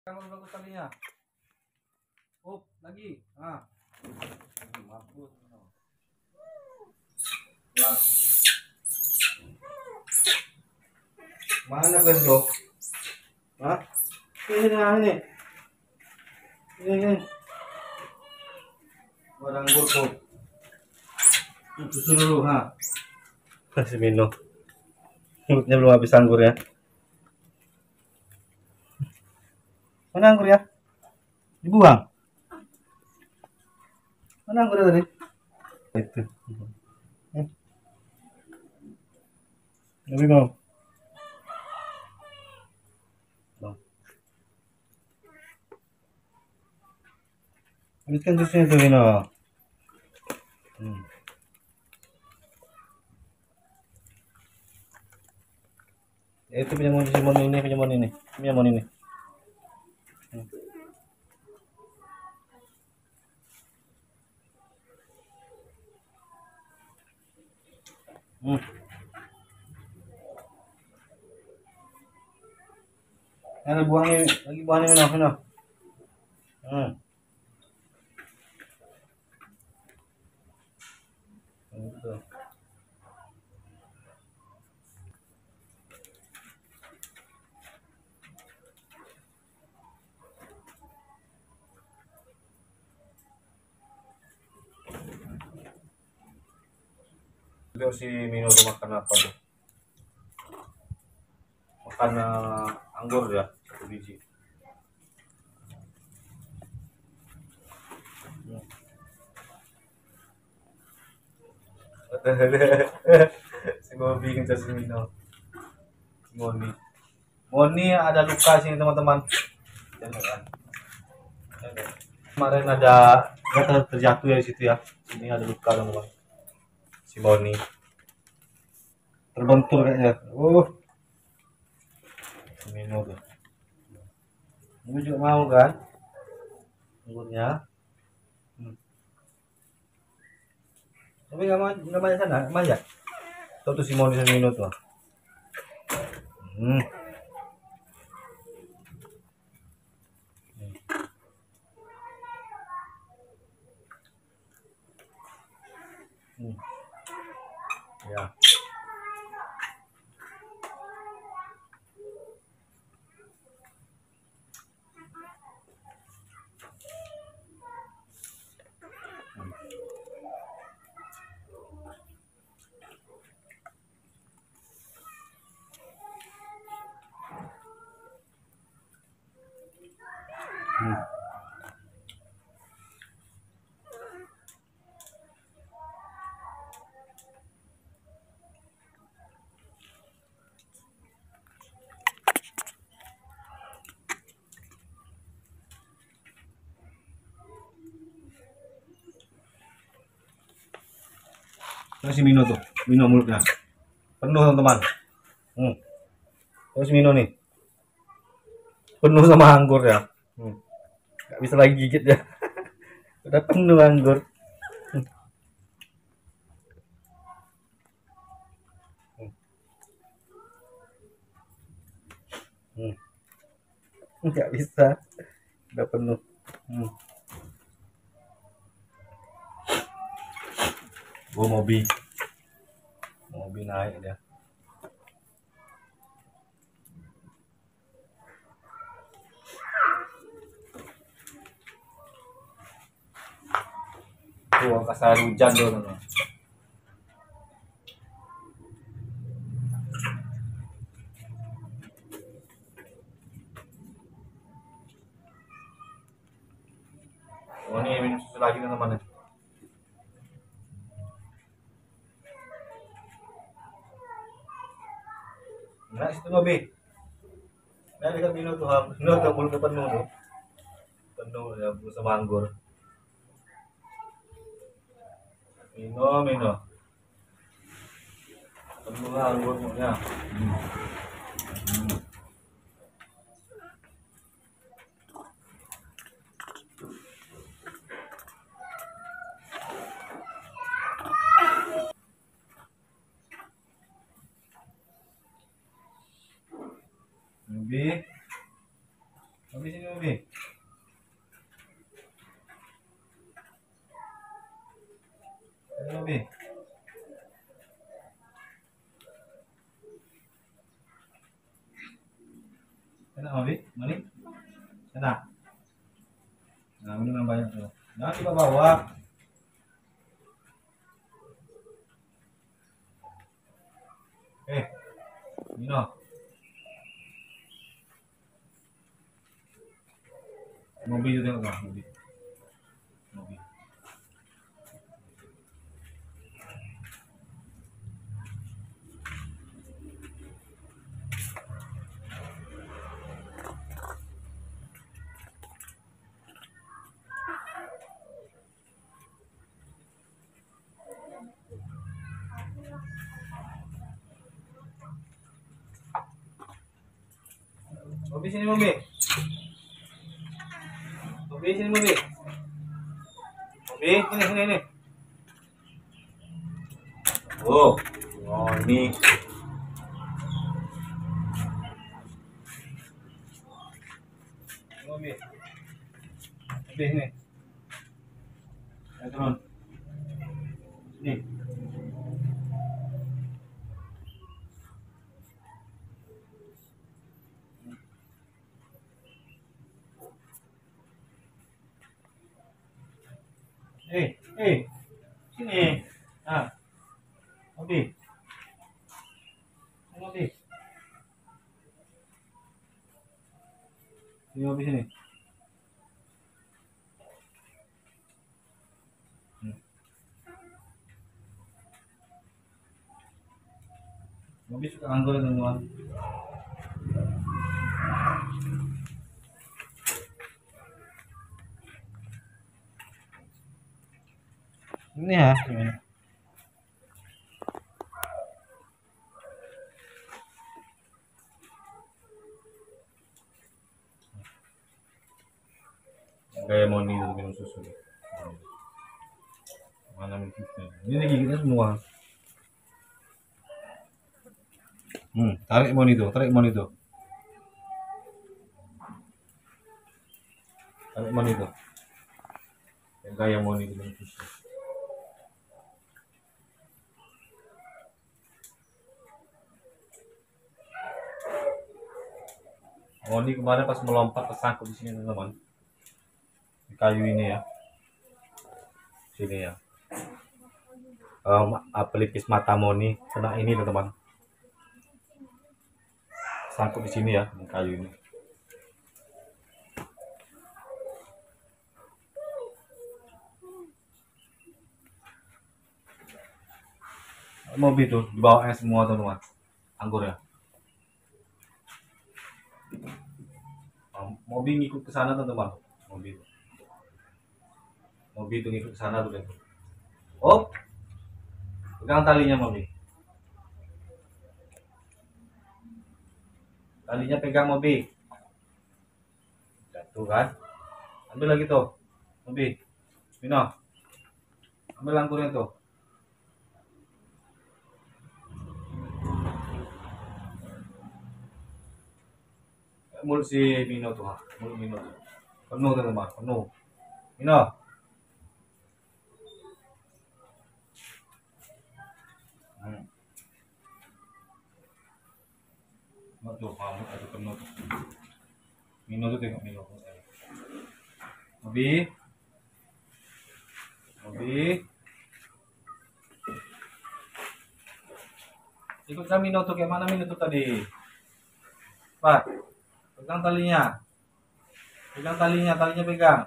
Kamu bagus talinya. Up, lagi. Ah. Mampus. Mana bentuk? Hah? Ini. Ini. Barang buruk. Susu dulu, ha. Kasih minum. Mulutnya belum habis anggur ya. Mana anggur ya? Dibuang. Mana anggur tadi? Itu. Tapi mau. Habiskan susunya tuh, Vino. Ya, itu punya mon ini, punya mon ini. Punya mon ini. Ada buang ini, lagi buang ini, Vino. Gitu. Beliau si Mino tuh makan apa tuh? Makan anggur ya, 1 biji. Si Bobby ngejar si Mino. Moni ada luka sini teman-teman. Kemarin ada terjatuh ya di situ ya. Sini ada luka teman-teman. Si Moni terbentur kayaknya. Mino tuh. Ini juga mau kan? Anggurnya. Tapi nggak banyak sana, banyak. Tuh si Moni dan Mino tuh. Ya. Terus si Mino tuh, Mino mulutnya penuh teman-teman. Terus Mino nih penuh sama anggur ya. Nggak bisa lagi gigit ya. Udah penuh anggur. Nggak bisa, udah penuh. Mobil naik dia. Tuh kasar hujan tuh teman. Oh ini minum susu lagi teman-teman. Nah situ Mobi. Nah dekat Mino tuh, Mino tuh mulut penuh tuh. Penuh ya sama anggur. Mino. Penuh anggur mulutnya. Mobi sini Mobi. Mobi. Enak Mobi, mani? Enak. Nah, minum yang banyak tuh. Jangan coba bawa. Minum. Mobi itu tengok nggak? Mobi. Mobi. Mobi sini Mobi. Mobi sini Mobi. Mobi sini. Oh, ini. Mobi. Mobi sini. Ayo turun. Sini. Sini. Ah, Mobi. Mobi. Sini Mobi sini. Mobi suka anggur teman-teman. Ini ya. Ini. Kayak mau minum susu. Mana gigitnya? Ini gigitnya semua. Tarik mon itu. Tarik mon itu. Kayak mon itu minum susu. Moni kemarin pas melompat kesangkut di sini teman-teman. Di kayu ini ya. Sini ya. Pelipis mata Moni kena ini teman-teman. Sangkut di sini ya, di kayu ini. Mobil tuh dibawanya semua teman-teman. Anggur ya. Mobil ngikut ke sana teman-teman. Mobil itu ngikut ke sana tuh. Oh, pegang talinya Mobil. Talinya pegang Mobil. Jatuh kan? Ambil lagi tuh, Mobil. Mino, ambil angkurnya tuh. Mulut si Mino tuh, mulut Mino tuh. Penuh teman-teman, penuh. Mino. Tuh, mulut itu penuh tuh. Mino tuh tengok Mino. Mobi. Ikut kami Mino tuh, kayak mana Mino tuh tadi? Pak, pegang talinya. Talinya pegang.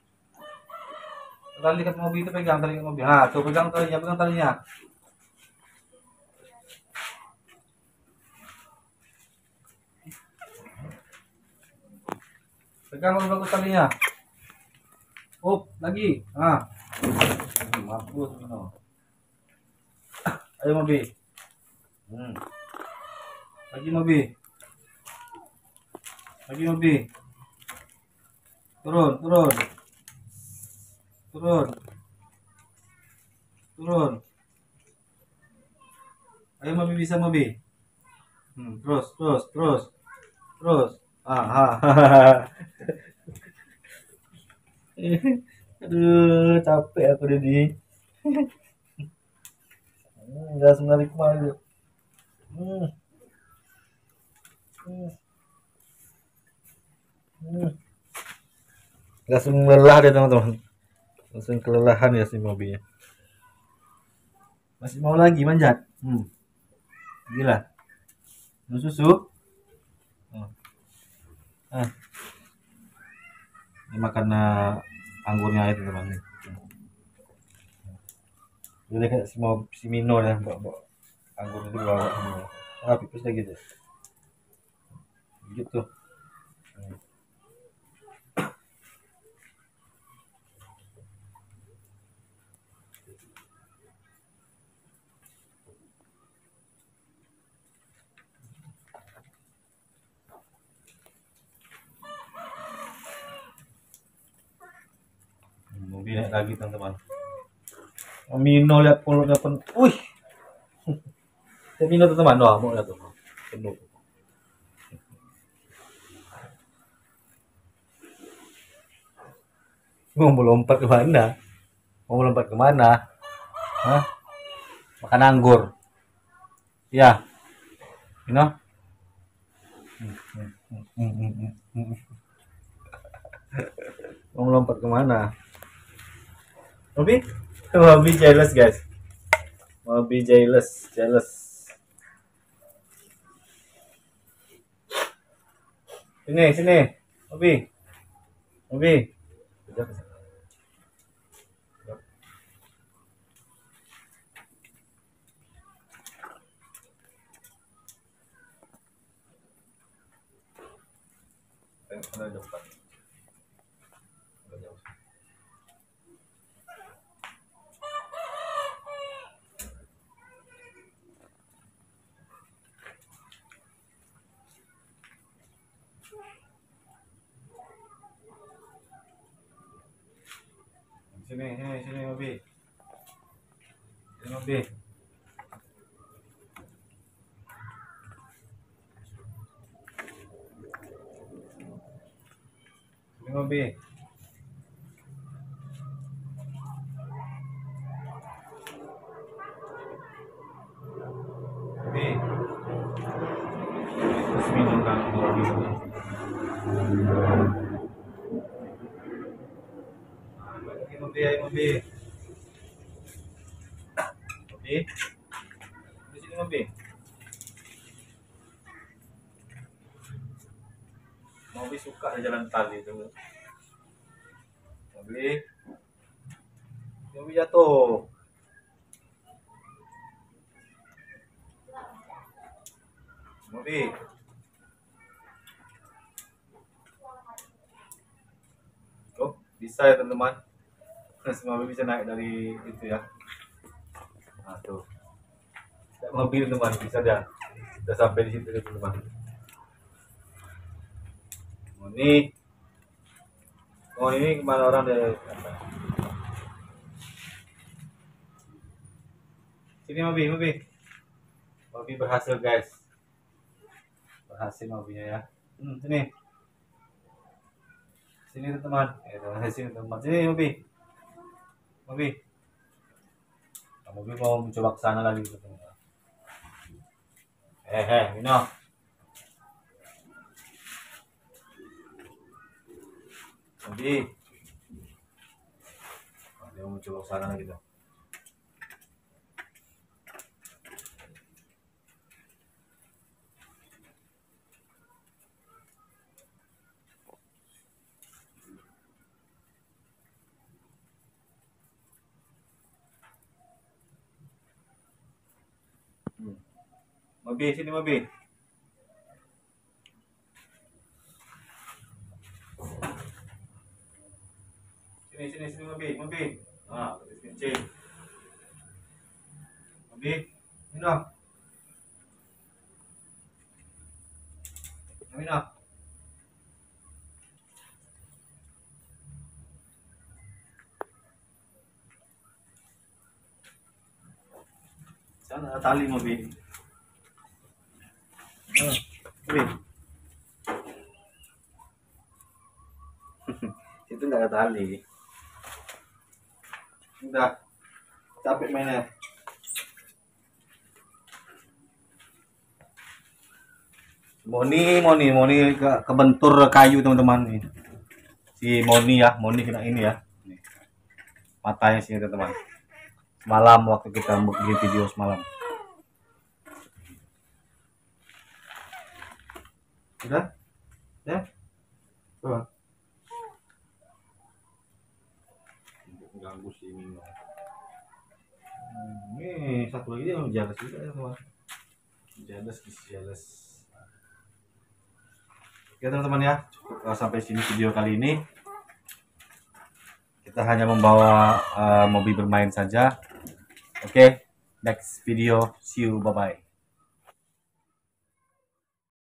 Tali dekat mobil itu pegang tali mobil. Tuh pegang talinya. Pegang bagus talinya. Lagi. Mampus Mino. Ayo mobil. Lagi mobil. Turun. Ayo mobil, bisa mobil. Terus. Aduh, capek aku Dedi. Langsung lari kemana? Hmm, hmm, hmm. Langsung lelah deh teman-teman. Langsung kelelahan ya si mobilnya. Masih mau lagi manjat? Gila. Mau susu? Hmm. Ah, ini makan anggurnya itu teman. Udah kayak si Mino ya, bawa anggur itu bawa semua. Ah, pipis lagi deh. Gitu. Mobil naik lagi teman-teman. Mino lihat mulutnya penuh. Wih, Mino teman-teman, wah mau lihat tuh penuh. Mau lompat ke mana? Mau lompat ke mana? Hah? Makan anggur. Ya, Mino. Mau lompat ke mana? Mobi? Mobi jealous guys. Mobi jealous. Sini. Mobi. Sini Mobi. Sini Mobi. Sini Mobi. Mobi. Terus minum kan Mobi. Mobi. Mobi. Di sini Mobi. Mobi suka jalan tali itu. Mobi jatuh. Mobi. Oh, bisa ya teman-teman. Mobi bisa naik dari itu ya. Nah, tuh. Mobil teman bisa dah. Sudah sampai di situ teman-teman. Ini kemana orang dari sini Mobi berhasil guys, berhasil mobilnya ya. Sini teman, sini teman, sini Mobi mau mencoba ke sana lagi teman. Mino. Mobi dia mau mencoba ke sana lagi tuh. Mobi sini Mobi. Sini Mobi. Ah, kencing. Mobi, Mino. Mino. Sana ada tali Mobi. Mobi. Itu nggak ada tali. Udah capek mainnya. Moni kebentur kayu teman-teman nih. Si Moni kena ini ya. Nih. Matanya sini teman-teman. Malam waktu kita bikin video semalam. Udah? Ya? Coba. Ganggu si Mino. Ini satu lagi dia jealous juga ya teman. Jealous. Oke teman-teman ya, cukup sampai sini video kali ini. Kita hanya membawa mobil bermain saja. Oke, next video, see you, bye bye.